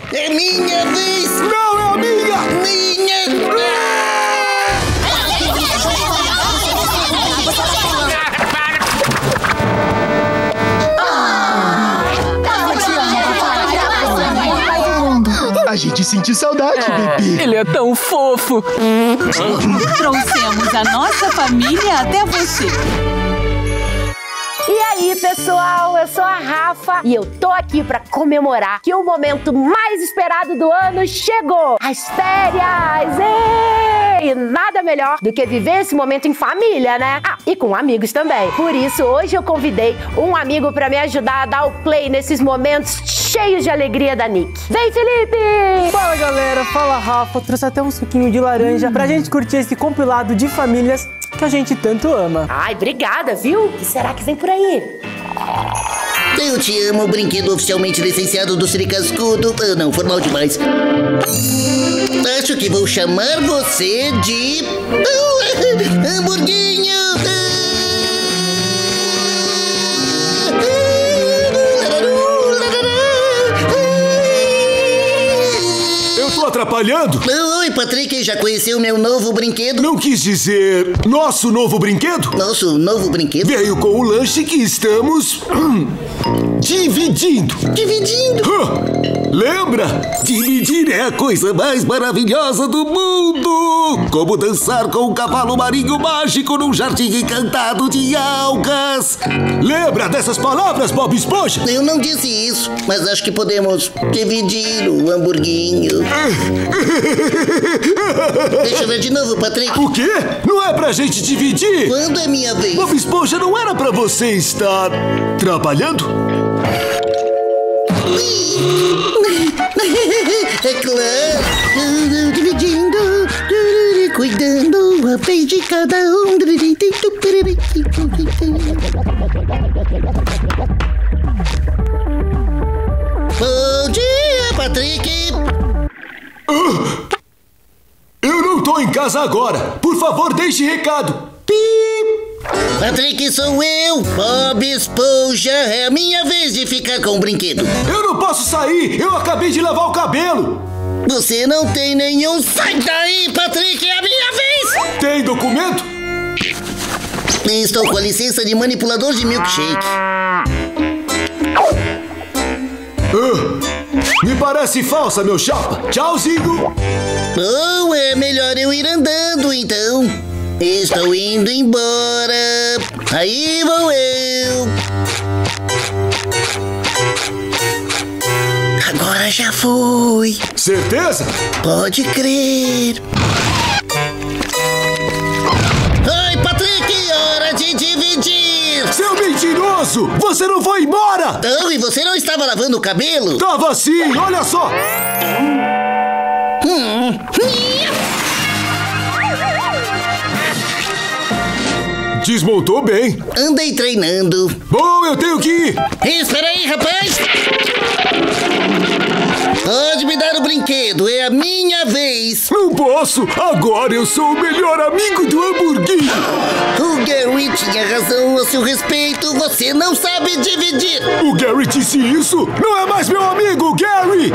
É minha vez! Não, é a minha! Minha! A gente sentiu saudade, bebê. Ele é tão fofo. Trouxemos a nossa família até você. E aí, pessoal, eu sou a Rafa e eu tô aqui pra comemorar que o momento mais esperado do ano chegou! As férias! E nada melhor do que viver esse momento em família, né? Ah, e com amigos também. Por isso, hoje eu convidei um amigo pra me ajudar a dar o play nesses momentos cheios de alegria da Nick. Vem, Felipe! Fala, galera! Fala, Rafa! Trouxe até um suquinho de laranja pra gente curtir esse compilado de famílias que a gente tanto ama. Ai, obrigada, viu? O que será que vem por aí? Eu te amo, brinquedo oficialmente licenciado do Siri Cascudo. Ah, não, formal demais. Acho que vou chamar você de... Hamburguinho! Eu tô atrapalhando? Oi, Patrick, já conheceu meu novo brinquedo? Não quis dizer nosso novo brinquedo? Nosso novo brinquedo? Veio com o lanche que estamos... dividindo. Dividindo? Lembra? Dividir é a coisa mais maravilhosa do mundo! Como dançar com um cavalo marinho mágico num jardim encantado de algas! Lembra dessas palavras, Bob Esponja? Eu não disse isso, mas acho que podemos dividir o hamburguinho. Deixa eu ver de novo, Patrick. O quê? Não é pra gente dividir? Quando é minha vez? Bob Esponja, não era pra você estar... trabalhando? É claro. Dividindo, cuidando a vez de cada um. Bom dia, Patrick. Eu não tô em casa agora. Por favor, deixe recado. Patrick, sou eu, Bob Esponja. É a minha vez de ficar com o brinquedo. Eu não posso sair. Eu acabei de lavar o cabelo. Você não tem nenhum... Sai daí, Patrick, é a minha vez. Tem documento? Estou com a licença de manipulador de milkshake. Me parece falsa, meu chapa. Tchauzinho. Ou é melhor eu ir andando, então. Estou indo embora. Aí vou eu. Agora já fui. Certeza? Pode crer. Oi, Patrick, hora de dividir. Seu mentiroso! Você não foi embora! Oh, e você não estava lavando o cabelo? Tava sim, olha só! Desmontou bem. Andei treinando. Bom, eu tenho que ir. Espera aí, rapaz. Pode me dar o brinquedo, é a minha vez. Não posso. Agora eu sou o melhor amigo do hamburguinho. O Gary tinha razão a seu respeito. Você não sabe dividir. O Gary disse isso? Não é mais meu amigo, Gary.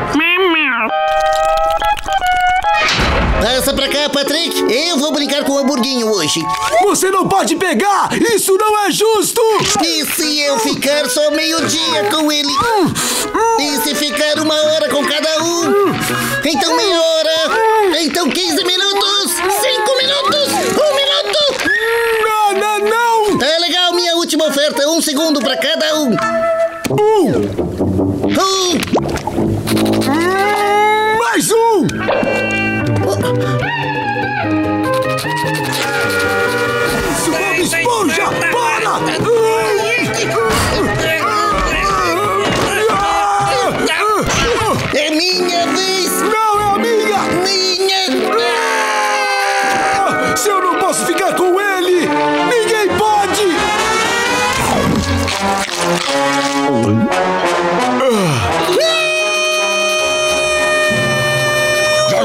Passa pra cá, Patrick. Eu vou brincar com o hamburguinho hoje. Você não pode pegar! Isso não é justo! E se eu ficar só meio-dia com ele? E se ficar 1 hora com cada um? Então meia hora. Então 15 minutos. 5 minutos. 1 minuto. Não! Tá legal, minha última oferta. 1 segundo pra cada um. Mais um! Isso, Bob Esponja! Para!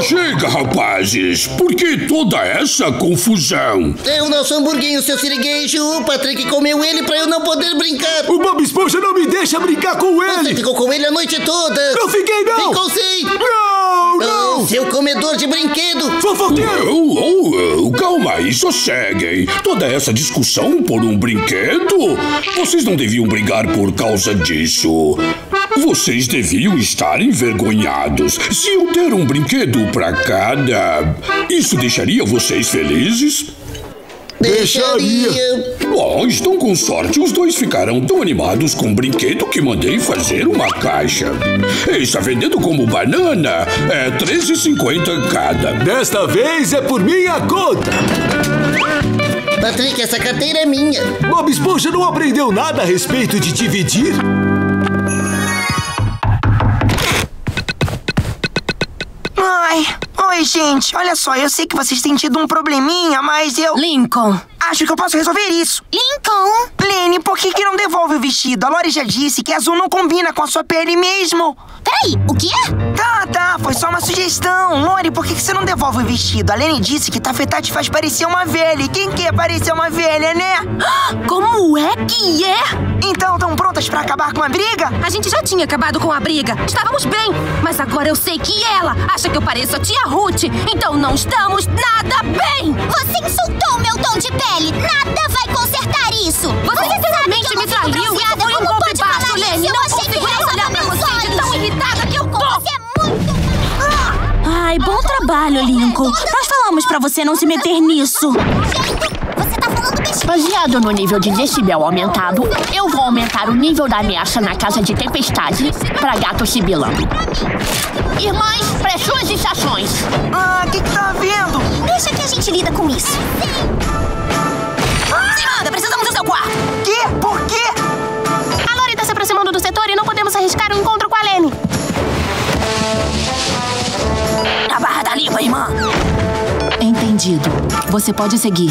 Chega, rapazes! Por que toda essa confusão? É o nosso hamburguinho, seu sirigueijo. O Patrick comeu ele pra eu não poder brincar. O Bob Esponja não me deixa brincar com ele! Você ficou com ele a noite toda. Não fiquei, não! Ficou sim! Não! Seu comedor de brinquedo! Fofoqueiro! Calma aí, sosseguem. Toda essa discussão por um brinquedo? Vocês não deviam brigar por causa disso. Vocês deviam estar envergonhados. Se eu der um brinquedo pra cada, isso deixaria vocês felizes? Deixaria. Bom, estão com sorte. Os dois ficarão tão animados com o brinquedo que mandei fazer uma caixa. Está vendendo como banana. É R$13,50 cada. Desta vez é por minha conta! Patrick, essa carteira é minha. Bob Esponja não aprendeu nada a respeito de dividir? Oi, gente. Olha só, eu sei que vocês têm tido um probleminha, mas eu... Lincoln. Acho que eu posso resolver isso. Lincoln. Lene, por que não devolve o vestido? A Lori já disse que azul não combina com a sua pele mesmo. Peraí, o quê? Tá, foi só uma sugestão. Lori, por que você não devolve o vestido? A Lene disse que tafetá te faz parecer uma velha. E quem quer parecer uma velha, né? Como é que é? Então, tão prontas pra acabar com a briga? A gente já tinha acabado com a briga. Estávamos bem. Mas agora eu sei que ela acha que eu pareço a tia Ruth. Então não estamos nada bem. Você insultou meu tom de pele. Nada vai consertar isso. Você sinceramente me traiu. Isso foi um golpe baixo, Lene. Não consigo mais olhar pra você de tão irritada que eu tô. Você é muito... Ai, bom trabalho, Lincoln. Nós falamos pra você não se meter nisso. Você tá falando besteira. Baseado no nível de decibel aumentado, eu vou aumentar o nível da ameaça na casa de tempestade pra gato sibilando. Irmãs, para suas estações. O que tá havendo? Deixa que a gente lida com isso. Simanda, precisamos do seu quarto. Quê? Por quê? A Lori tá se aproximando do setor e não podemos arriscar um encontro com a Lene. A barra tá limpa, irmã. Entendido. Você pode seguir.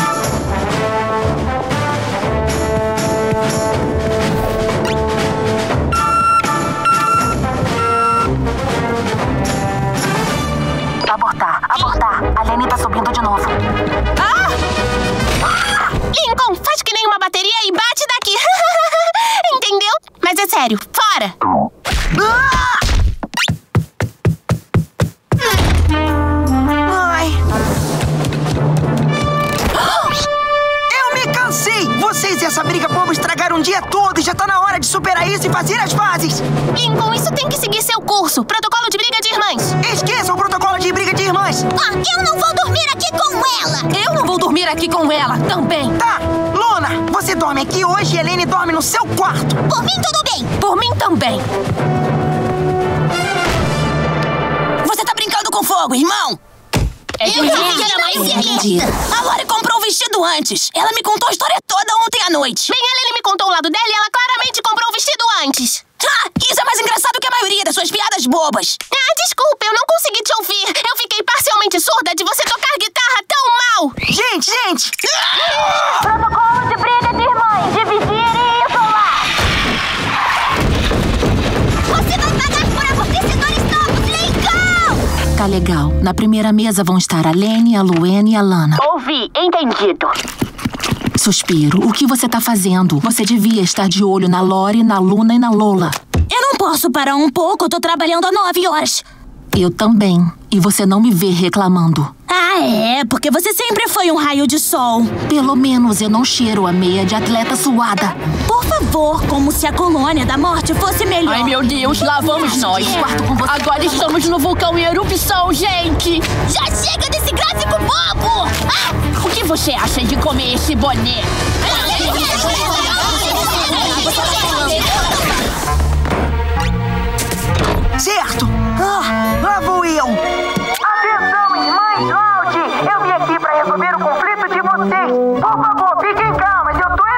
Abortar. A Lene tá subindo de novo. Lincoln, faz que nem uma bateria e bate daqui. Entendeu? Mas é sério, fora. Eu me cansei! Vocês e essa briga boba estragaram o dia todo e já tá na hora de superar isso e fazer as pazes! Lincoln, isso tem que seguir seu curso. Protocolo de briga de irmãs. Esqueça o protocolo de briga de irmãs! Eu não vou dormir aqui com ela! Eu não vou dormir aqui com ela também. Tá! Luna, você dorme aqui hoje e a Helene dorme no seu quarto! Por mim, tudo bem! Por mim também. Você tá brincando com fogo, irmão? A Lori comprou o vestido antes. Ela me contou a história toda ontem à noite. Bem, a Lene me contou o lado dela e ela claramente comprou o vestido antes. Isso é mais engraçado que a maioria das suas piadas bobas. Desculpa, eu não consegui te ouvir. Eu fiquei parcialmente surda de você tocar guitarra tão mal. Gente! Protocolo de briga de irmãs. Dividir e isolar. Você vai pagar por amortecedores novos, Lincoln! Tá legal. Na primeira mesa vão estar a Lene, a Luene e a Lana. Ouvi, entendido. Suspiro. O que você tá fazendo? Você devia estar de olho na Lori, na Luna e na Lola. Eu não posso parar um pouco, eu tô trabalhando há 9 horas. Eu também. E você não me vê reclamando. Porque você sempre foi um raio de sol. Pelo menos eu não cheiro a meia de atleta suada. Por favor, como se a colônia da morte fosse melhor. Ai, meu Deus, lá vamos nós. Agora estamos no vulcão em erupção, gente. Já chega desse gráfico bobo! O que você acha de comer esse boné? Certo! Lá vou eu! Atenção, irmãs Loud! Eu vim aqui pra resolver o conflito de vocês! Por favor, fiquem calmas, eu tô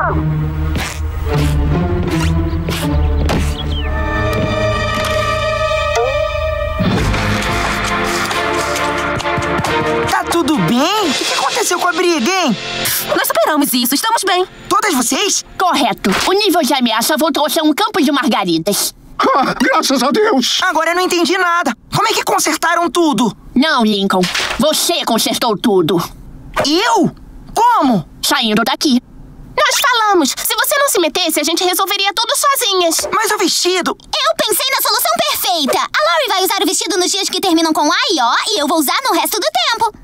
entrando! Tá tudo bem? O que aconteceu com a briga, hein? Nós superamos isso, estamos bem. Todas vocês? Correto. O nível de ameaça voltou a ser um campo de margaridas. Graças a Deus! Agora eu não entendi nada. Como é que consertaram tudo? Não, Lincoln. Você consertou tudo. Eu? Como? Saindo daqui. Nós falamos. Se você não se metesse, a gente resolveria tudo sozinhas. Mas o vestido... Eu pensei na solução perfeita. A Laurie vai usar o vestido nos dias que terminam com A e O e eu vou usar no resto do tempo.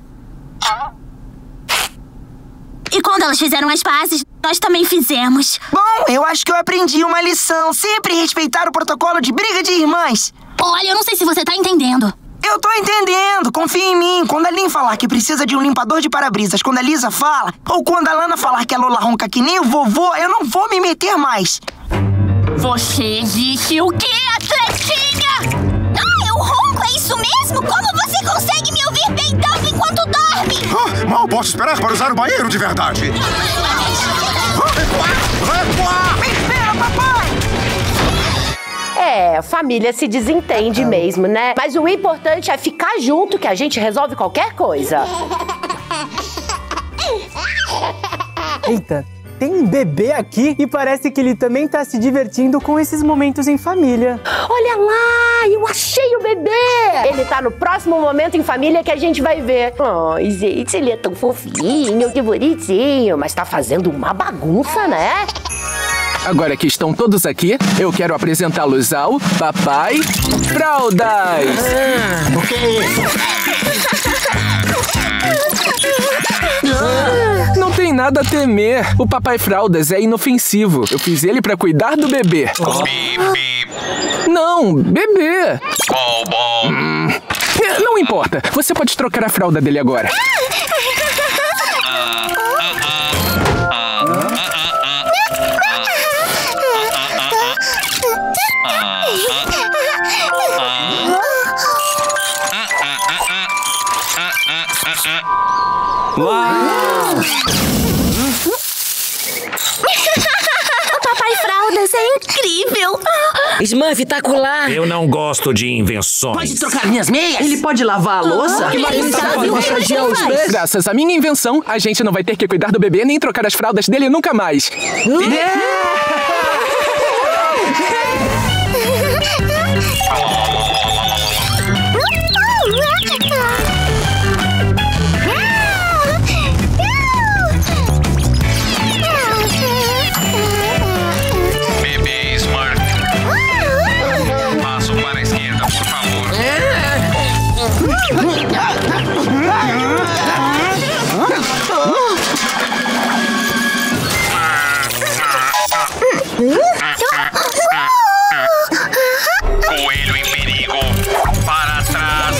E quando elas fizeram as pazes, nós também fizemos. Bom, eu acho que eu aprendi uma lição. Sempre respeitar o protocolo de briga de irmãs. Olha, eu não sei se você tá entendendo. Eu tô entendendo. Confia em mim. Quando a Lynn falar que precisa de um limpador de para-brisas, quando a Lisa fala, ou quando a Lana falar que a Lola ronca que nem o vovô, eu não vou me meter mais. Você disse o quê, Atletinha? Eu ronco, é isso mesmo? Como você consegue me ouvir peidando enquanto dorme? Mal posso esperar para usar o banheiro de verdade. Espera, papai! Família se desentende mesmo, né? Mas o importante é ficar junto que a gente resolve qualquer coisa. Eita, tem um bebê aqui e parece que ele também tá se divertindo com esses momentos em família. Olha lá, eu achei o bebê! Ele tá no próximo momento em família que a gente vai ver. Ai, gente, ele é tão fofinho, que bonitinho. Mas tá fazendo uma bagunça, né? Agora que estão todos aqui, eu quero apresentá-los ao Papai Fraldas! O que é isso? Não tem nada a temer. O Papai Fraldas é inofensivo. Eu fiz ele pra cuidar do bebê. Não, bebê. Não importa. Você pode trocar a fralda dele agora. Uau! O Papai Fraldas é incrível! Smurfitacular! Eu não gosto de invenções. Pode trocar minhas meias? Ele pode lavar a louça? Graças à minha invenção, a gente não vai ter que cuidar do bebê nem trocar as fraldas dele nunca mais. Bebê Smurf. Passo para a esquerda, por favor. Coelho em perigo. Para trás.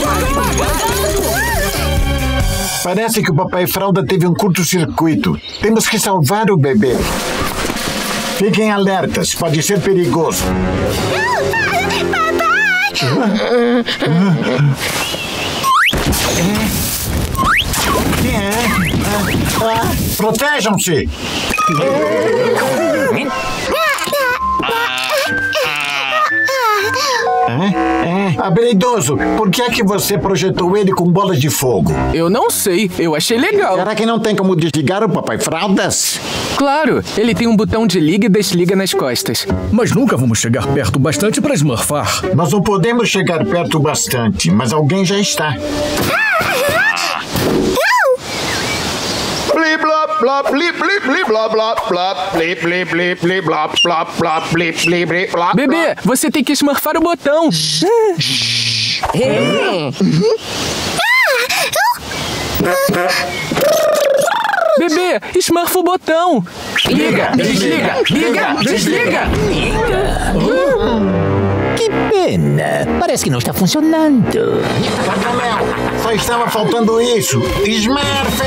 Parece que o Papai Fralda teve um curto-circuito. Temos que salvar o bebê. Fiquem alertas, pode ser perigoso. Protejam-se! Habilidoso, por que é que você projetou ele com bolas de fogo? Eu não sei, eu achei legal. Será que não tem como desligar o Papai Fraldas? Claro, ele tem um botão de liga e desliga nas costas. Mas nunca vamos chegar perto bastante para smurfar. Nós não podemos chegar perto bastante, mas alguém já está. Blip blop blop blip blip blip blop blop blop blip blip blip blip blop blop blop blip blip blip blop. Bebê, você tem que smurfar o botão. Bebê, smurfa o botão. Liga, desliga, liga, desliga. Que pena. Parece que não está funcionando. Só estava faltando isso. Smurf!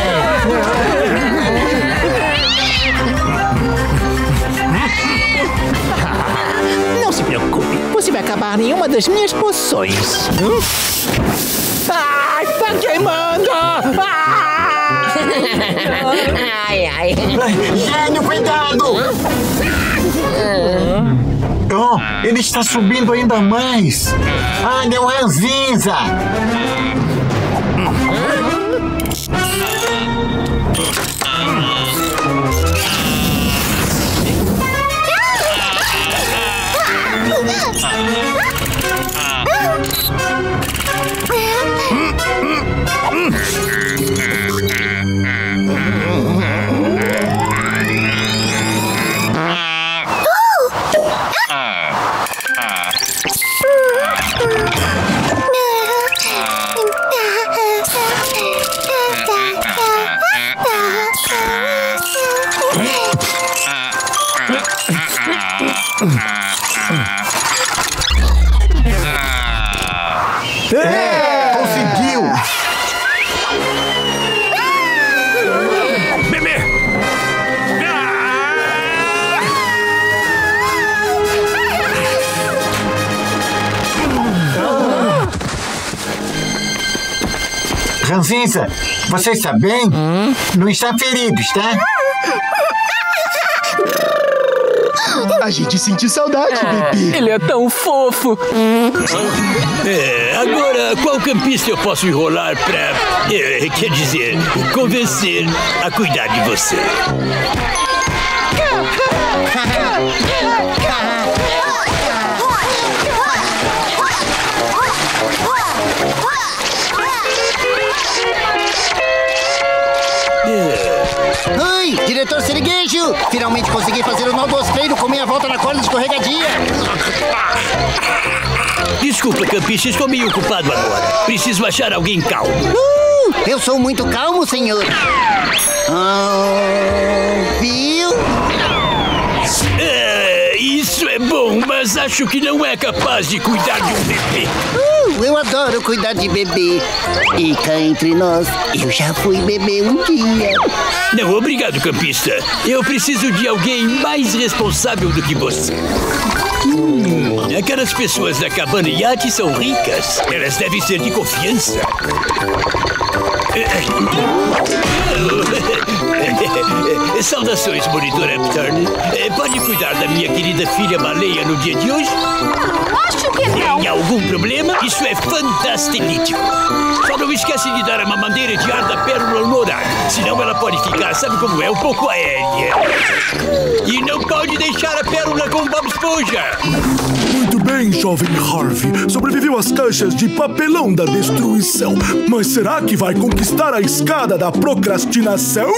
Não se preocupe. Você vai acabar em uma das minhas poções. Ai, tá queimando! Ai, ai. Gênio, cuidado! Oh, ele está subindo ainda mais. Ah, deu ranzinza! Conseguiu! Bebê! Ranzinza, você está bem? Não está ferido, está? A gente sentiu saudade, bebê. Ele é tão fofo. Agora, qual campista eu posso enrolar pra... quer dizer, convencer a cuidar de você? Oi, diretor Siriguejo! Finalmente consegui fazer o nó do osfreiro com minha volta na corda escorregadia. Desculpa, campista, estou meio ocupado agora. Preciso achar alguém calmo. Eu sou muito calmo, senhor. Viu? Isso é bom, mas acho que não é capaz de cuidar de um bebê. Eu adoro cuidar de bebê. E cá entre nós, eu já fui bebê um dia. Não, obrigado, campista. Eu preciso de alguém mais responsável do que você. Aquelas pessoas da cabana iate são ricas. Elas devem ser de confiança. Saudações, monitor Upturn. Pode cuidar da minha querida filha baleia no dia de hoje? Acho que não. Tem algum problema? Isso é fantastilítico. Só não esquece de dar a mamadeira de ar da pérola no horário. Senão ela pode ficar, sabe como é, um pouco aérea. E não pode deixar a pérola com Bob Esponja. Muito bem, jovem Harvey. Sobreviveu às caixas de papelão da destruição. Mas será que vai conquistar a escada da procrastinação?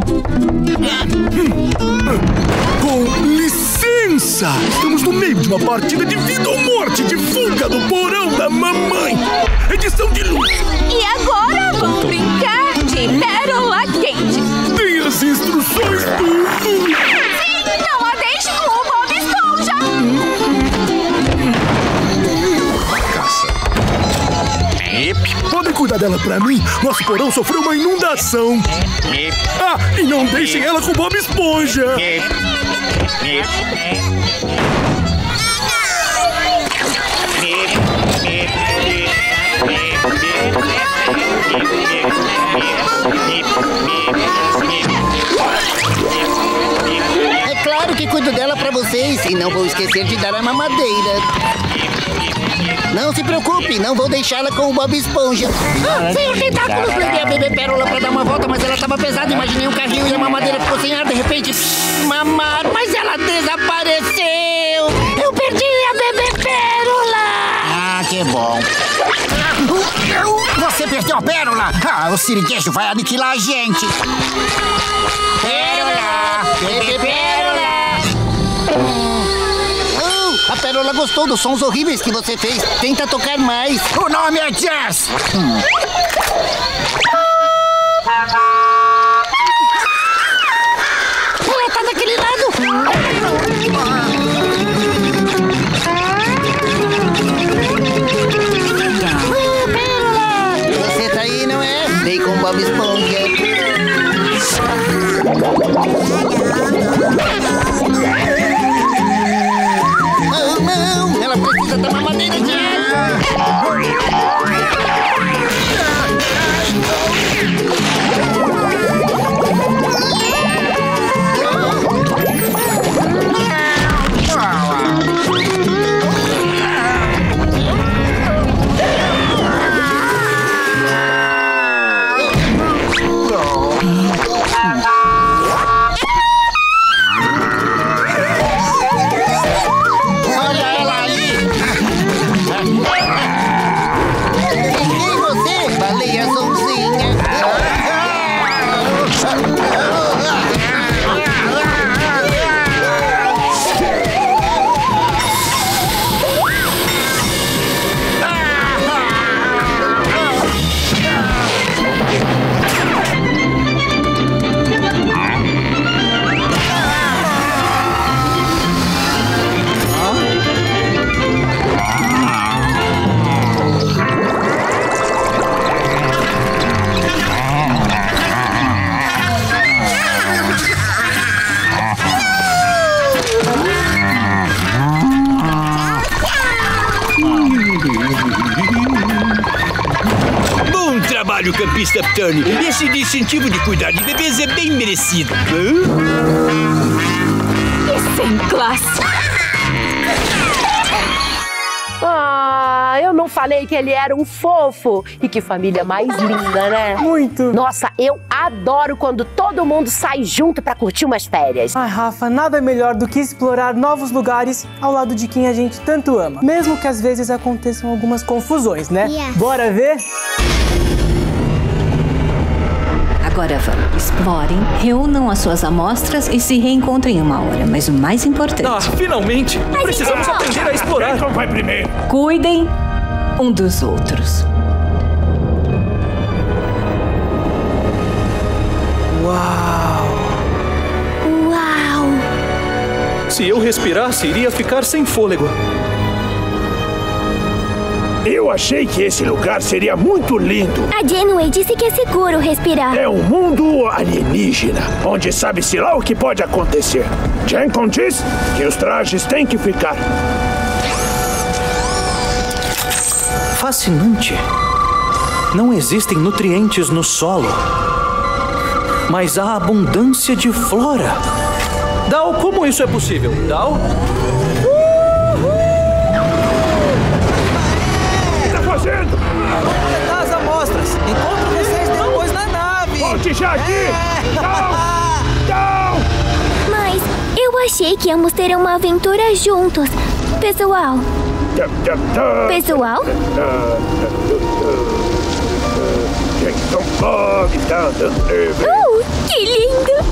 Com licença! Estamos no meio de uma partida de vida ou morte de fuga do porão da mamãe. Edição de luxo. E agora vamos brincar de pérola quente. Tem as instruções do... Sim, não a deixe com o Bob Esponja. Podem cuidar dela pra mim? Nosso porão sofreu uma inundação. Ah, e não deixem ela com Bob Esponja. É claro que cuido dela pra vocês e não vou esquecer de dar a mamadeira. Não se preocupe, não vou deixá-la com o Bob Esponja. Senhor Tentáculos, levei a bebê pérola pra dar uma volta, mas ela estava pesada. Imaginei um carrinho e a mamadeira ficou sem ar. De repente, mamar, mas ela desapareceu. Eu perdi a bebê pérola. Ah, que bom. Você perdeu a pérola? Ah, o Siriguejo vai aniquilar a gente. Pérola, bebê pérola. A pérola gostou dos sons horríveis que você fez. Tenta tocar mais. O nome é Jazz. Ela tá daquele lado. Pérola! Você tá aí, não é? Vem com Bob Esponja. Não, ela precisa da mamadeira de ar. trabalho, campista Tony. Esse distintivo de cuidar de bebês é bem merecido. E sem classe. Ah, eu não falei que ele era um fofo. E que família mais linda, né? Muito. Nossa, eu adoro quando todo mundo sai junto pra curtir umas férias. Ai, Rafa, nada melhor do que explorar novos lugares ao lado de quem a gente tanto ama. Mesmo que às vezes aconteçam algumas confusões, né? Yes. Bora ver? Agora vamos, explorem, reúnam as suas amostras e se reencontrem em uma hora. Mas o mais importante... Ah, finalmente! Precisamos aprender a explorar. Quem vai primeiro? Cuidem um dos outros. Uau! Uau! Se eu respirasse, iria ficar sem fôlego. Eu achei que esse lugar seria muito lindo. A Janeway disse que é seguro respirar. É um mundo alienígena, onde sabe-se lá o que pode acontecer. Jenkins diz que os trajes têm que ficar. Fascinante. Não existem nutrientes no solo, mas há abundância de flora. Dal, como isso é possível? Dal? Fazendo? Completar as amostras. Encontro vocês depois na nave. Volte já aqui! Não! Mas eu achei que íamos ter uma aventura juntos. Pessoal. Pessoal? Que lindo!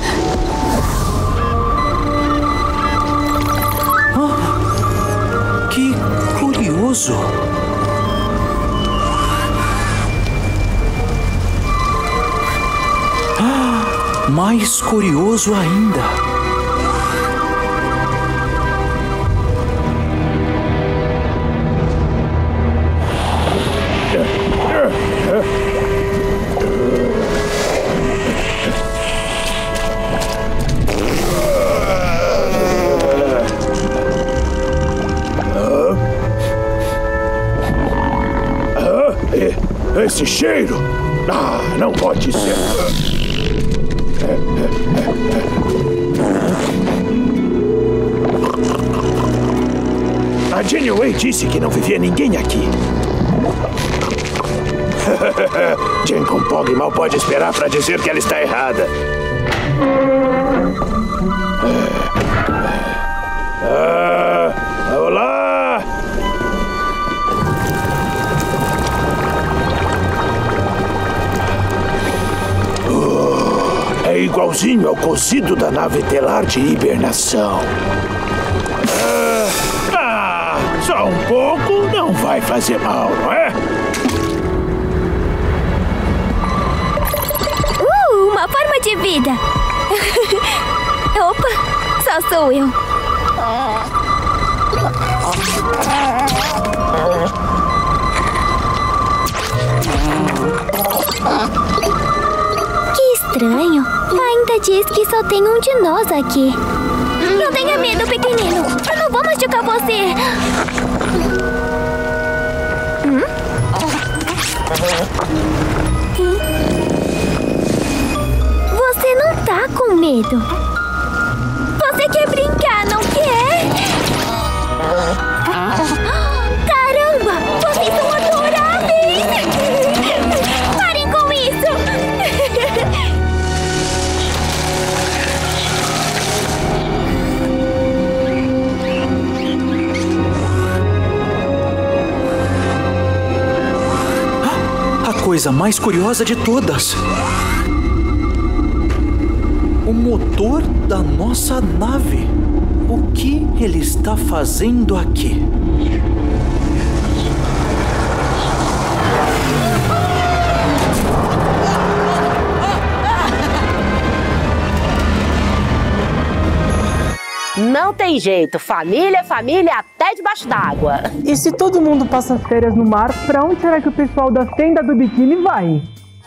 Que curioso. Mais curioso ainda. Esse cheiro? Ah, não pode ser. A Janeway disse que não vivia ninguém aqui. Jenkins Pog mal pode esperar para dizer que ela está errada. Olá! É igualzinho ao cozido da nave telar de hibernação. Só um pouco não vai fazer mal, não é? Uma forma de vida. Opa, só sou eu. Que estranho. Ainda diz que só tem um de nós aqui. Não tenha medo, pequenino. Eu não vou machucar você. Você não tá com medo. Você quer brincar, não quer? Caramba! Vocês são adoráveis! Parem com isso! A coisa mais curiosa de todas. O motor da nossa nave. O que ele está fazendo aqui? Não tem jeito, família é família até debaixo d'água. E se todo mundo passa férias no mar, pra onde será que o pessoal da Fenda do Biquíni vai?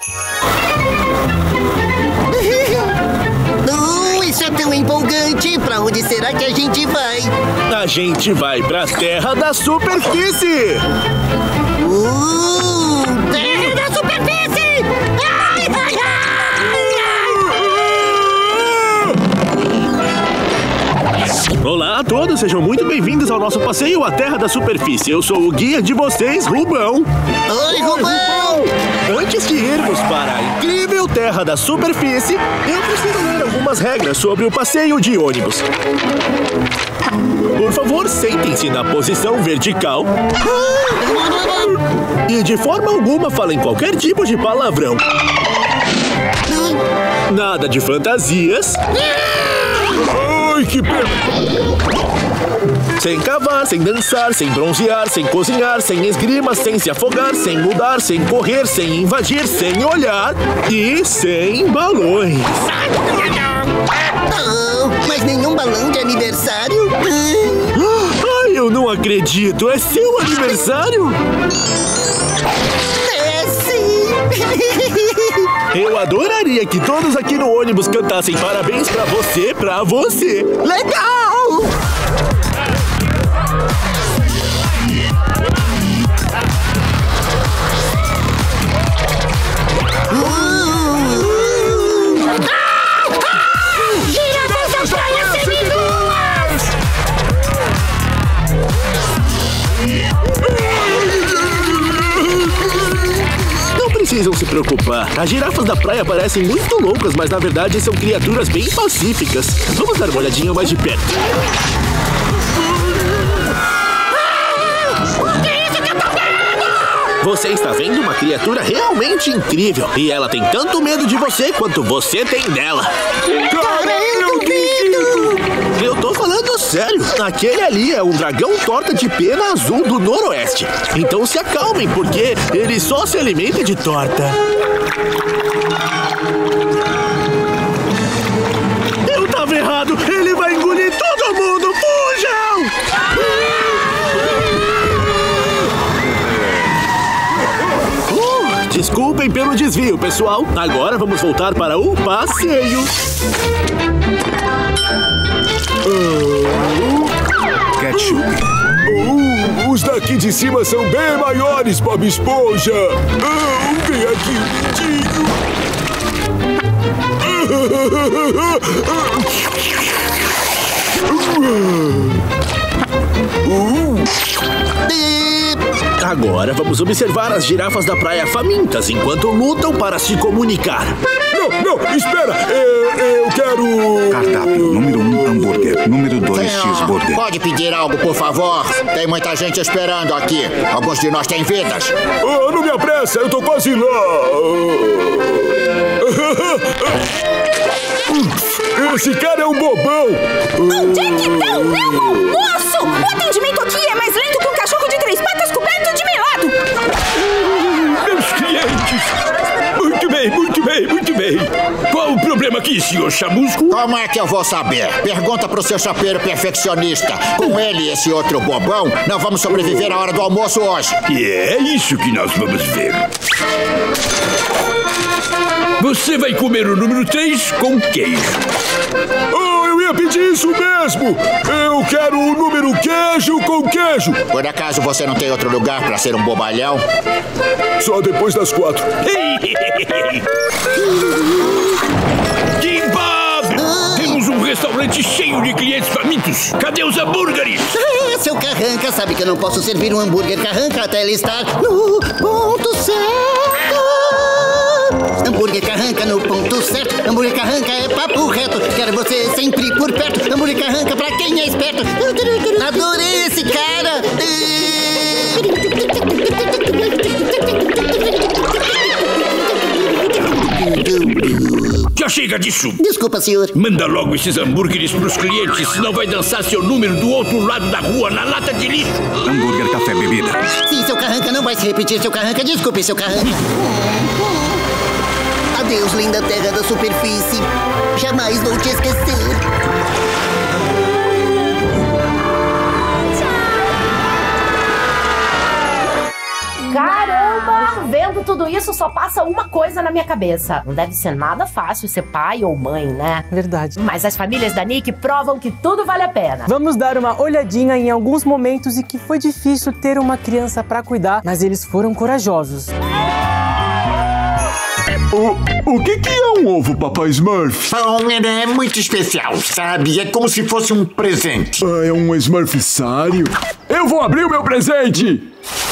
Isso é tão empolgante! Pra onde será que a gente vai? A gente vai pra Terra da Superfície! Terra da Superfície! sejam muito bem-vindos ao nosso passeio à Terra da Superfície. Eu sou o guia de vocês, Rubão. Oi, Rubão! Antes de irmos para a incrível Terra da Superfície, eu preciso ler algumas regras sobre o passeio de ônibus. Por favor, sentem-se na posição vertical. E de forma alguma falem qualquer tipo de palavrão. Nada de fantasias. Ai, que pena! Sem cavar, sem dançar, sem bronzear, sem cozinhar, sem esgrima, sem se afogar, sem mudar, sem correr, sem invadir, sem olhar e sem balões. Oh, mas nenhum balão de aniversário? Ai, eu não acredito! É seu aniversário? É sim! Eu adoraria que todos aqui no ônibus cantassem parabéns pra você, pra você. Legal! Girafas da praia seminuas! Não precisam se preocupar. As girafas da praia parecem muito loucas, mas na verdade são criaturas bem pacíficas. Vamos dar uma olhadinha mais de perto. Você está vendo uma criatura realmente incrível. E ela tem tanto medo de você quanto você tem dela. Cara, eu duvido! Eu tô falando sério. Aquele ali é um dragão torta de pena azul do noroeste. Então se acalmem, porque ele só se alimenta de torta. Eu tava errado. Ele vai engolir todo mundo. Fujam! Desculpem pelo desvio, pessoal. Agora vamos voltar para o passeio. Ketchup. Os daqui de cima são bem maiores, Bob Esponja. Vem aqui, lindinho. Agora vamos observar as girafas da praia famintas enquanto lutam para se comunicar. Não, espera! Eu quero... Cardápio, número 1, hambúrguer. Número 2, cheeseburger. Pode pedir algo, por favor? Tem muita gente esperando aqui. Alguns de nós têm vidas. Não me apressa, eu tô quase lá. Esse cara é um bobão. Onde é que tá o meu almoço? O atendimento aqui é mais lento que um cachorro de 3 patas coberto de melado. Meus clientes! Muito bem, muito bem, muito bem. Qual o problema aqui, senhor Chamusco? Como é que eu vou saber? Pergunta pro seu chapeiro perfeccionista. Com ele e esse outro bobão, não vamos sobreviver à hora do almoço hoje. E é isso que nós vamos ver. Você vai comer o número 3 com queijo. Eu ia pedir isso mesmo. Eu quero o número queijo com queijo. Por acaso você não tem outro lugar pra ser um bobalhão? Só depois das 4. Kimbab! Temos um restaurante cheio de clientes famintos. Cadê os hambúrgueres? Seu Carranca sabe que eu não posso servir um hambúrguer Carranca até ele estar no ponto certo. Hambúrguer Carranca no ponto certo. Hambúrguer Carranca é papo reto. Quero você sempre por perto. Hambúrguer Carranca pra quem é esperto. Adorei esse cara. Já chega disso. Desculpa, senhor. Manda logo esses hambúrgueres pros clientes, senão vai dançar seu número do outro lado da rua, na lata de lixo. Hambúrguer, café, bebida. Sim, seu Carranca, não vai se repetir, seu Carranca. Desculpe, seu Carranca. Adeus, linda terra da superfície. Jamais vou te esquecer. Caramba! Vendo tudo isso, só passa uma coisa na minha cabeça. Não deve ser nada fácil ser pai ou mãe, né? Verdade. Mas as famílias da Nick provam que tudo vale a pena. Vamos dar uma olhadinha em alguns momentos em que foi difícil ter uma criança pra cuidar, mas eles foram corajosos. O que é um ovo, Papai Smurf? Bom, ele é muito especial, sabe? É como se fosse um presente. É um Smurfsário? Eu vou abrir o meu presente!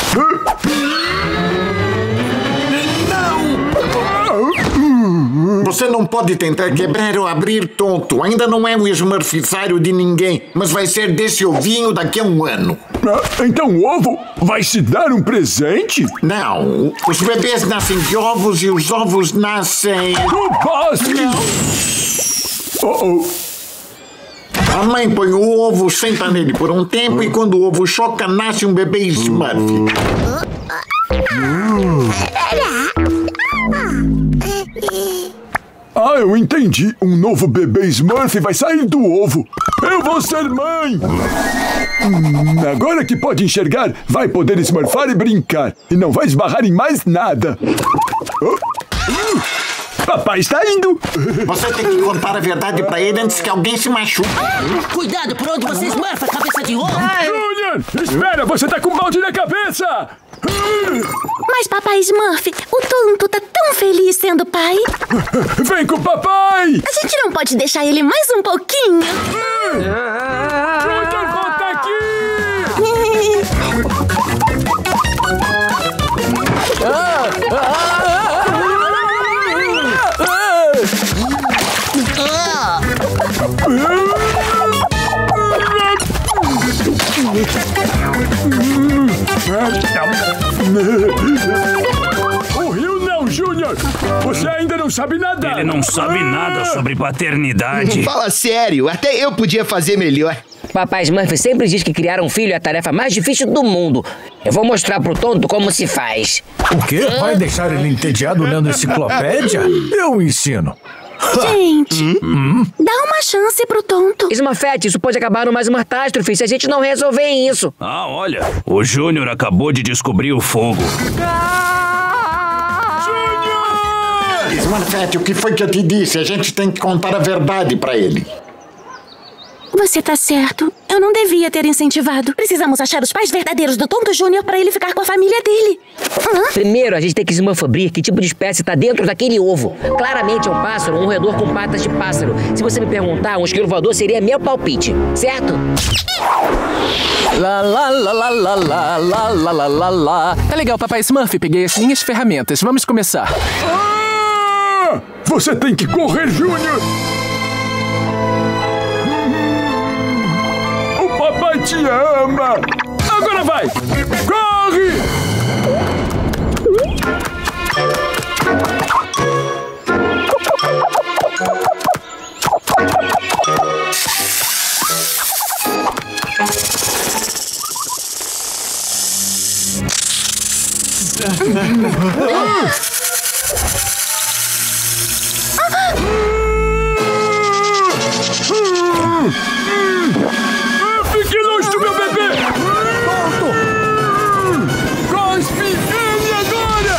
Você não pode tentar quebrar ou abrir, tonto. Ainda não é um Smurfsário de ninguém, mas vai ser desse ovinho daqui a um ano. Então o ovo vai se dar um presente? Não, os bebês nascem de ovos e os ovos nascem... A mãe põe o ovo, senta nele por um tempo e quando o ovo choca, nasce um bebê Smurf. Eu entendi. Um novo bebê Smurf vai sair do ovo. Eu vou ser mãe! Agora que pode enxergar, vai poder smurfar e brincar. E não vai esbarrar em mais nada. Papai está indo! Você tem que contar a verdade pra ele antes que alguém se machuque. Cuidado por onde você smurfa, cabeça de ovo! Junior! Espera, você tá com um balde na cabeça! Mas papai Smurf, o tonto tá tão feliz sendo pai. Vem com o papai! A gente não pode deixar ele mais um pouquinho. Junior, volta aqui! O Rio não, Júnior! Você ainda não sabe nadar! Ele não sabe nada sobre paternidade. Fala sério, até eu podia fazer melhor. Papai Smurf sempre diz que criar um filho é a tarefa mais difícil do mundo. Eu vou mostrar pro tonto como se faz. O quê? Vai deixar ele entediado lendo enciclopédia? Eu ensino. Gente, dá uma chance pro tonto. Smurfette, isso pode acabar numa catástrofe se a gente não resolver isso. Olha, o Júnior acabou de descobrir o fogo. Smurfette, o que foi que eu te disse? A gente tem que contar a verdade pra ele. Você tá certo. Eu não devia ter incentivado. Precisamos achar os pais verdadeiros do Tonto Júnior pra ele ficar com a família dele. Primeiro, a gente tem que descobrir que tipo de espécie tá dentro daquele ovo. Claramente é um pássaro, um roedor com patas de pássaro. Se você me perguntar, um esquilo voador seria meu palpite, certo? Lá, lá, lá, lá, lá, lá, lá, lá, lá, lá, lá. Tá legal, Papai Smurf. Peguei as minhas ferramentas. Vamos começar. Você tem que correr, Júnior! Papai te ama! Agora vai! Corre! Fique longe do meu bebê! Pronto! Cospe ele agora!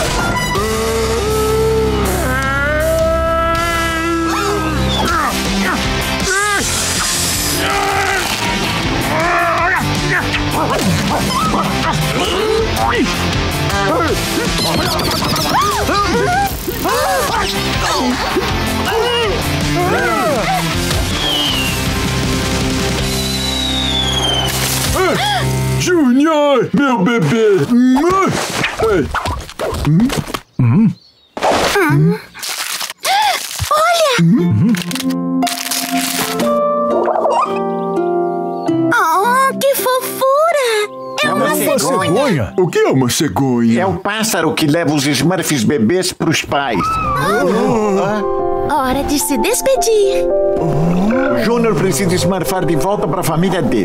Júnior, meu bebê! Olha! Oh, que fofura! É uma cegonha! O que é uma cegonha? É o pássaro que leva os Smurfs bebês pros pais. Hora de se despedir. O Júnior precisa smurfar de volta pra família dele.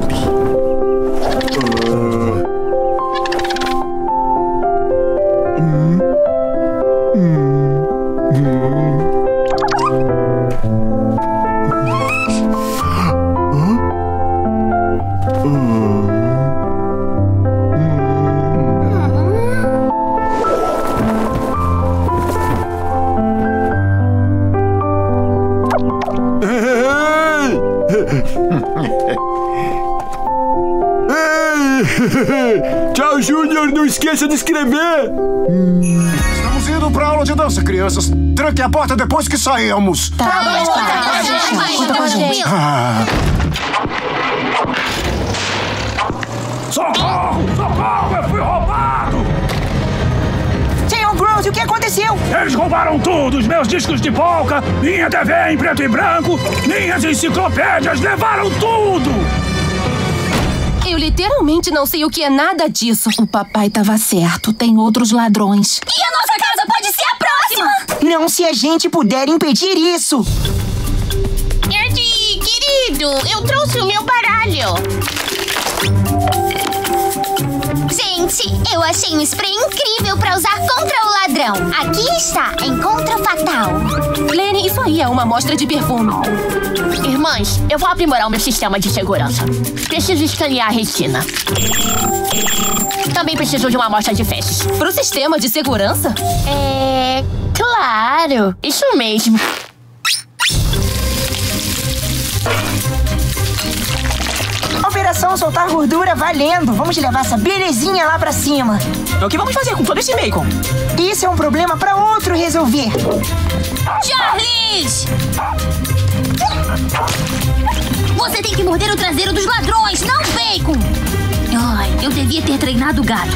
Tchau, Júnior! Não esqueça de escrever! Estamos indo pra aula de dança, crianças. Tranque a porta depois que saímos. Tá Socorro! Socorro! Eu fui roubado! Senhor Grouse, o que aconteceu? Eles roubaram tudo! Os meus discos de polka, minha TV em preto e branco, minhas enciclopédias, levaram tudo! Eu literalmente não sei o que é nada disso. O papai tava certo, tem outros ladrões. E a nossa casa pode ser a próxima! Não se a gente puder impedir isso! Erdi, querido, eu trouxe o meu baralho. Gente, eu achei um spray incrível pra usar contra o ladrão. Aqui está, Encontro Fatal. Lenny, isso aí é uma amostra de perfume. Irmãs, eu vou aprimorar o meu sistema de segurança. Preciso escanear a retina. Também preciso de uma amostra de fezes. Pro sistema de segurança? Claro, isso mesmo. Operação soltar gordura valendo. Vamos levar essa belezinha lá pra cima. O que vamos fazer com todo esse bacon? Isso é um problema pra outro resolver. Charles! Você tem que morder o traseiro dos ladrões, não bacon! Ai, eu devia ter treinado o gato.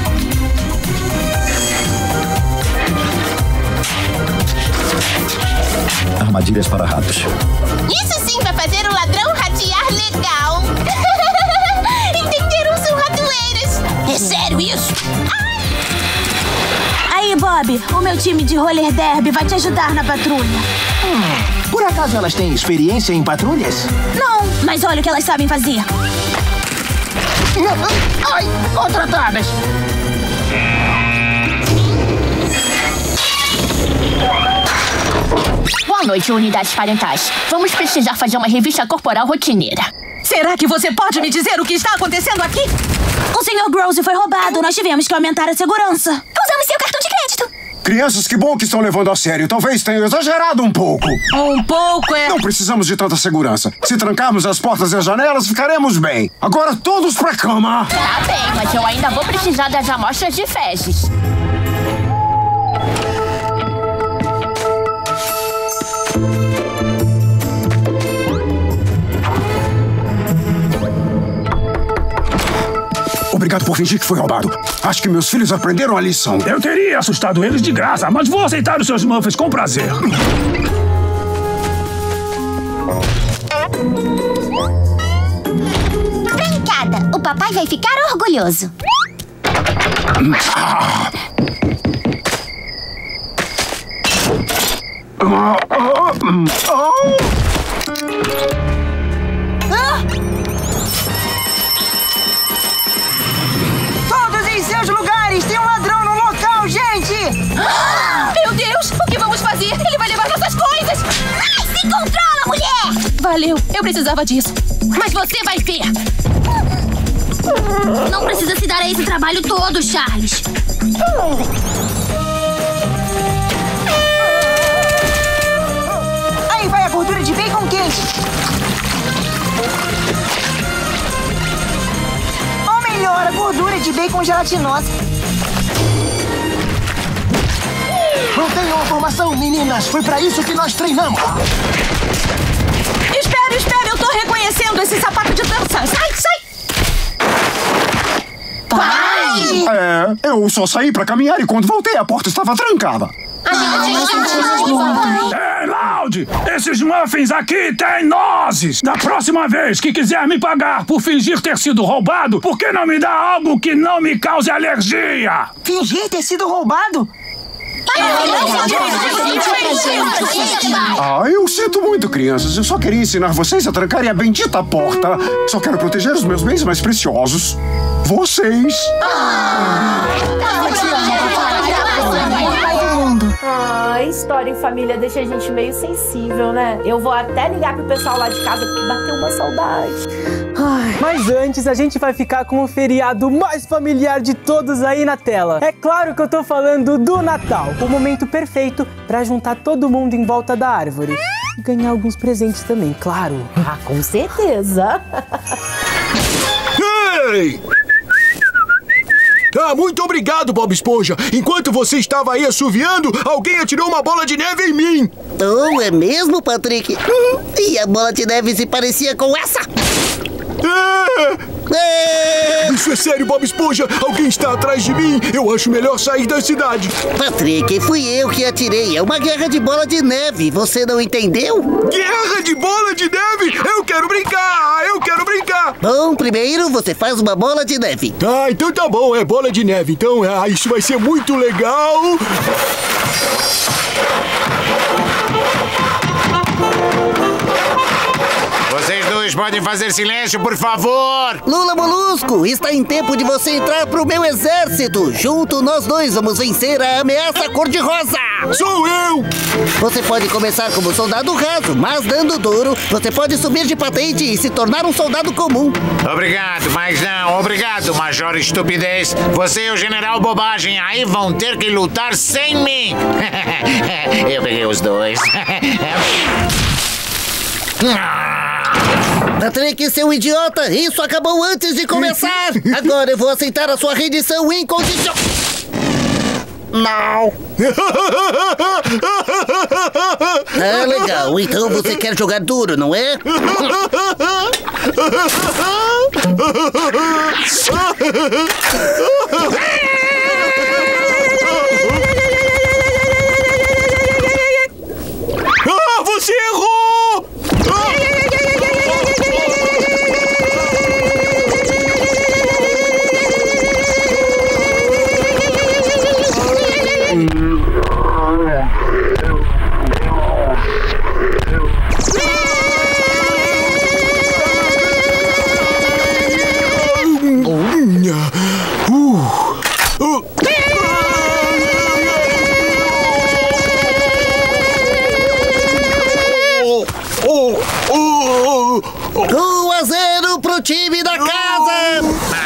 Armadilhas para ratos. Isso sim vai fazer o ladrão ratear legal. Entenderam, são ratoeiras? É sério isso? Aí, Bob, o meu time de roller derby vai te ajudar na patrulha. Por acaso elas têm experiência em patrulhas? Não, mas olha o que elas sabem fazer. Ai, contratadas! Boa noite, unidades parentais. Vamos precisar fazer uma revista corporal rotineira. Será que você pode me dizer o que está acontecendo aqui? O Sr. Grouse foi roubado. Nós tivemos que aumentar a segurança. Usamos seu cartão de crédito. Crianças, que bom que estão levando a sério. Talvez tenham exagerado um pouco. Um pouco é... Não precisamos de tanta segurança. Se trancarmos as portas e as janelas, ficaremos bem. Agora todos pra cama. Tá bem, mas eu ainda vou precisar das amostras de fezes. Obrigado por fingir que foi roubado. Acho que meus filhos aprenderam a lição. Eu teria assustado eles de graça, mas vou aceitar os seus muffins com prazer. Brincada, o papai vai ficar orgulhoso. Todos em seus lugares! Tem um ladrão no local, gente! Meu Deus! O que vamos fazer? Ele vai levar nossas coisas! Ai, se controla, mulher! Valeu, eu precisava disso. Mas você vai ver! Não precisa se dar a esse trabalho todo, Charles. Aí vai a gordura de bacon quente. Ou melhor, a gordura de bacon gelatinosa. Mantenham a formação, meninas. Foi pra isso que nós treinamos. Espera, eu tô reconhecendo esse sapato de dança. Sai! Pai! Eu só saí pra caminhar e quando voltei a porta estava trancada. Ei, Loud! Esses muffins aqui têm nozes! Da próxima vez que quiser me pagar por fingir ter sido roubado, por que não me dá algo que não me cause alergia? Fingir ter sido roubado? Eu sinto muito, crianças. Eu só queria ensinar vocês a trancarem a bendita porta. Só quero proteger os meus bens mais preciosos. Vocês. História em família deixa a gente meio sensível, né? Eu vou até ligar pro pessoal lá de casa porque bateu uma saudade. Mas antes, a gente vai ficar com o feriado mais familiar de todos aí na tela. É claro que eu tô falando do Natal, o momento perfeito pra juntar todo mundo em volta da árvore. E ganhar alguns presentes também, claro. Com certeza. Ei! Ah, muito obrigado, Bob Esponja. Enquanto você estava aí assoviando, alguém atirou uma bola de neve em mim. Oh, é mesmo, Patrick? E a bola de neve se parecia com essa? Isso é sério, Bob Esponja. Alguém está atrás de mim. Eu acho melhor sair da cidade. Patrick, fui eu que atirei. É uma guerra de bola de neve. Você não entendeu? Guerra de bola de neve? Eu quero brincar. Eu quero brincar. Bom, primeiro você faz uma bola de neve. Ah, então tá bom. É bola de neve. Então, isso vai ser muito legal. Vocês dois podem fazer silêncio, por favor? Lula Molusco, está em tempo de você entrar pro meu exército. Junto nós dois vamos vencer a ameaça cor-de-rosa. Sou eu! Você pode começar como soldado raso, mas dando duro, você pode subir de patente e se tornar um soldado comum. Obrigado, mas não. Obrigado, Major Estupidez. Você e o General Bobagem aí vão ter que lutar sem mim. Eu peguei os dois. Patrick, seu idiota, isso acabou antes de começar. Agora eu vou aceitar a sua rendição incondicional. Não. Ah, legal. Então você quer jogar duro, não é? Ah, você errou! Pro time da casa!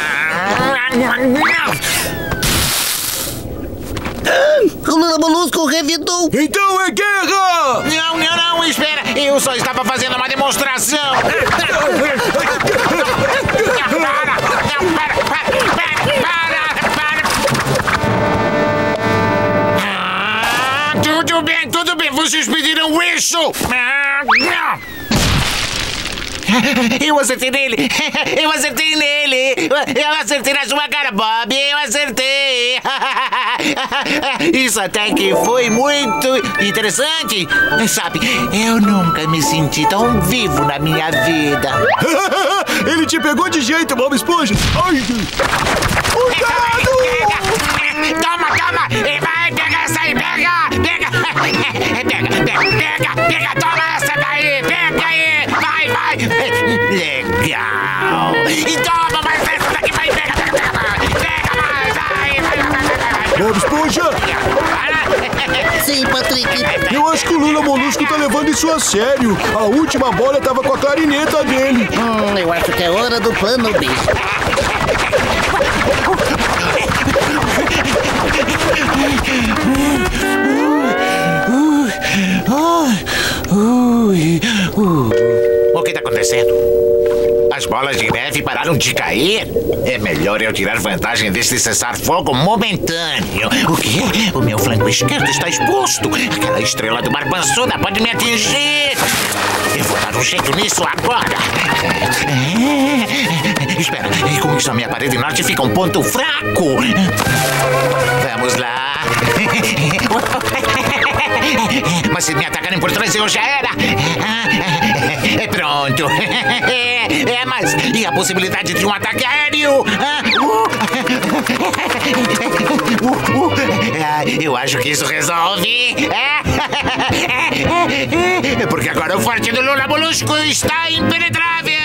O Lula Molusco revidou! Então é guerra! Não, espera! Eu só estava fazendo uma demonstração! Tudo bem, vocês pediram isso! Eu acertei nele! Eu acertei na sua cara, Bob! Eu acertei! Isso até que foi muito interessante! Sabe, eu nunca me senti tão vivo na minha vida! Ele te pegou de jeito, Bob Esponja! Ai! Cuidado! Toma! Vai, pega essa aí! Pega! Toma essa daí! Pega aí! Vai! Legal! E toma mais essa daqui! Vai, pega mais! Vai! Bob Esponja! Sim, Patrick. Eu acho que o Lula Molusco tá levando isso a sério. A última bola tava com a clarineta dele. Eu acho que é hora do plano B. O que tá acontecendo? As bolas de neve pararam de cair? É melhor eu tirar vantagem desse cessar-fogo momentâneo. O quê? O meu flanco esquerdo está exposto. Aquela estrela do mar pançuda pode me atingir. Eu vou dar um jeito nisso agora. Espera, com isso a minha parede norte fica um ponto fraco. Vamos lá. Mas se me atacarem por trás, eu já era. Pronto. Mas e a possibilidade de um ataque aéreo? Eu acho que isso resolve. Porque agora o forte do Lula Molusco está impenetrável.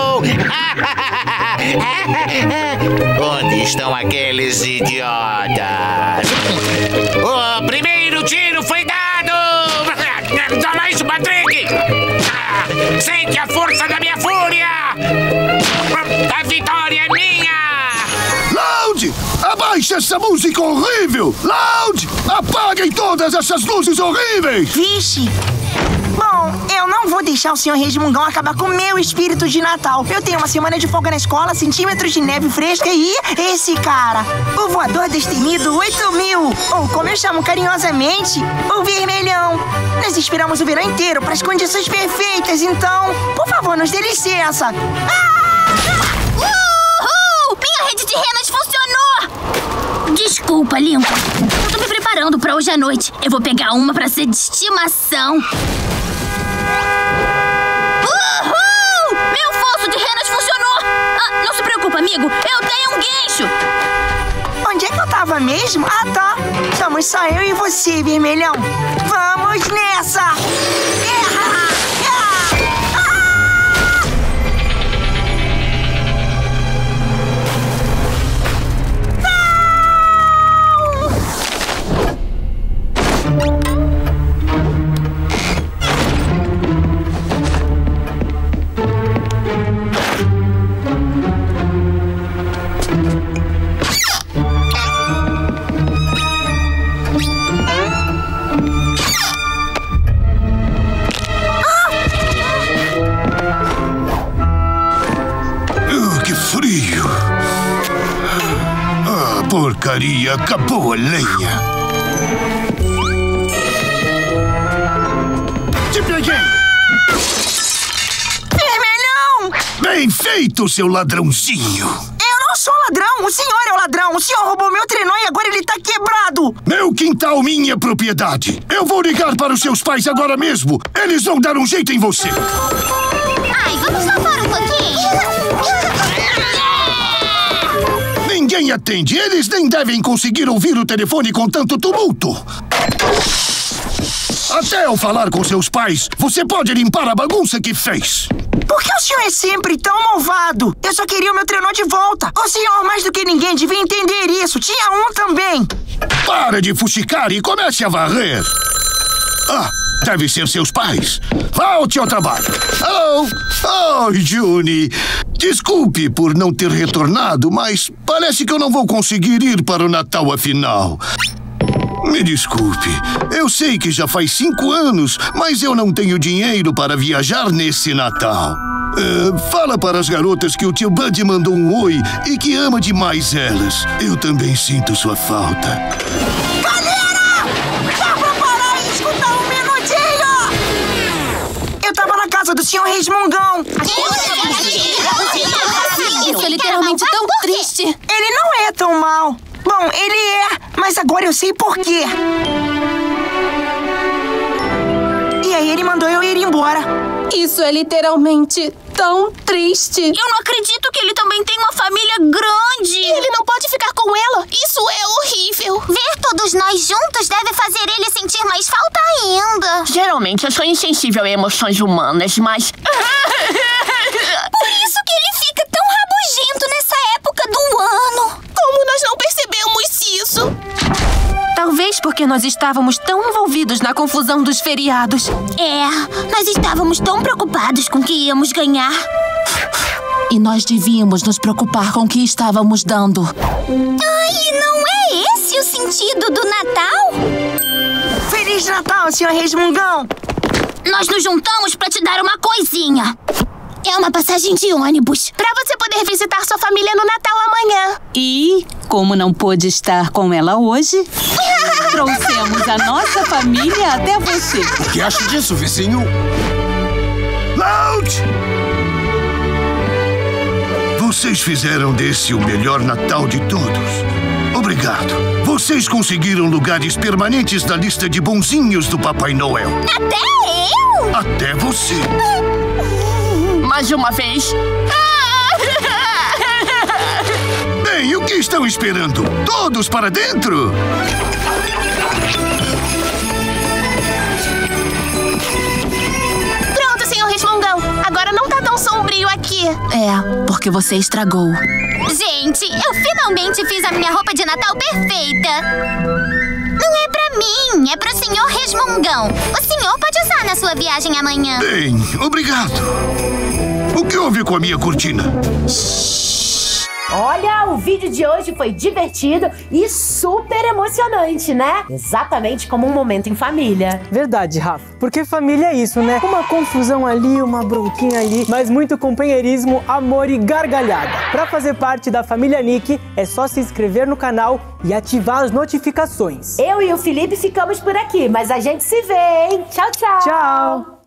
Onde estão aqueles idiotas? O primeiro tiro foi dado! Toma isso, Patrick! Sente a força da minha fúria! A vitória é minha! Loud! Abaixe essa música horrível! Loud! Apaguem todas essas luzes horríveis! Vixe! Bom, eu não vou deixar o Sr. Resmungão acabar com o meu espírito de Natal. Eu tenho uma semana de folga na escola, centímetros de neve fresca e esse cara, o voador destemido 8000, ou como eu chamo carinhosamente, o Vermelhão. Nós esperamos o verão inteiro para as condições perfeitas, então, por favor, nos dê licença. Uhul! Minha rede de renas funcionou! Desculpa, Lincoln. Eu tô me preparando pra hoje à noite. Eu vou pegar uma pra ser de estimação. Uhul! Meu fosso de renas funcionou! Ah, não se preocupa, amigo. Eu tenho um guincho. Onde é que eu tava mesmo? Ah, tá. Estamos só eu e você, Vermelhão. Vamos nessa! Porcaria, acabou a lenha. Te peguei! Vermelhão! Bem feito, seu ladrãozinho! Eu não sou ladrão, o senhor é o ladrão. O senhor roubou meu trenó e agora ele tá quebrado. Meu quintal, minha propriedade. Eu vou ligar para os seus pais agora mesmo. Eles vão dar um jeito em você. Ai, vamos lá fora um pouquinho. Ninguém atende. Eles nem devem conseguir ouvir o telefone com tanto tumulto. Até eu falar com seus pais, você pode limpar a bagunça que fez. Por que o senhor é sempre tão malvado? Eu só queria o meu trenó de volta. O senhor, mais do que ninguém, devia entender isso. Tinha um também. Para de fuxicar e comece a varrer. Ah, deve ser seus pais. Volte ao trabalho. Oh, Juni. Desculpe por não ter retornado, mas parece que eu não vou conseguir ir para o Natal afinal. Me desculpe, eu sei que já faz 5 anos, mas eu não tenho dinheiro para viajar nesse Natal. Fala para as garotas que o tio Buddy mandou um oi e que ama demais elas. Eu também sinto sua falta. Galera! Dá pra parar e escutar um minutinho? Eu tava na casa do Sr. Resmungão. Isso é literalmente tão triste. Ele não é tão mal. Bom, ele é, mas agora eu sei por quê. E aí ele mandou eu ir embora. Isso é literalmente tão triste. Eu não acredito que ele também tem uma família grande. E ele não pode ficar com ela. Isso é horrível. Ver todos nós juntos deve fazer ele sentir mais falta ainda. Geralmente eu sou insensível a emoções humanas, mas... Por isso que ele fica tão rabugento nessa época do ano. Como nós não percebemos isso? Talvez porque nós estávamos tão envolvidos na confusão dos feriados. Nós estávamos tão preocupados com o que íamos ganhar. E nós devíamos nos preocupar com o que estávamos dando. Ai, não é esse o sentido do Natal? Feliz Natal, Sr. Resmungão! Nós nos juntamos para te dar uma coisinha. É uma passagem de ônibus. Pra você poder visitar sua família no Natal amanhã. E, como não pôde estar com ela hoje, trouxemos a nossa família até você. O que acha disso, vizinho? Loud! Vocês fizeram desse o melhor Natal de todos. Obrigado. Vocês conseguiram lugares permanentes na lista de bonzinhos do Papai Noel. Até eu? Até você. Mais uma vez. Bem, o que estão esperando? Todos para dentro? Pronto, Sr. Resmungão. Agora não tá tão sombrio aqui. Porque você estragou. Gente, eu finalmente fiz a minha roupa de Natal perfeita. Não é pra mim, é pro Sr. Resmungão. O senhor pode usar na sua viagem amanhã. Bem, obrigado. O que houve com a minha cortina? Olha, o vídeo de hoje foi divertido e super emocionante, né? Exatamente como um momento em família. Verdade, Rafa. Porque família é isso, né? Uma confusão ali, uma bronquinha ali, mas muito companheirismo, amor e gargalhada. Pra fazer parte da família Nick, é só se inscrever no canal e ativar as notificações. Eu e o Felipe ficamos por aqui, mas a gente se vê, hein? Tchau, tchau! Tchau!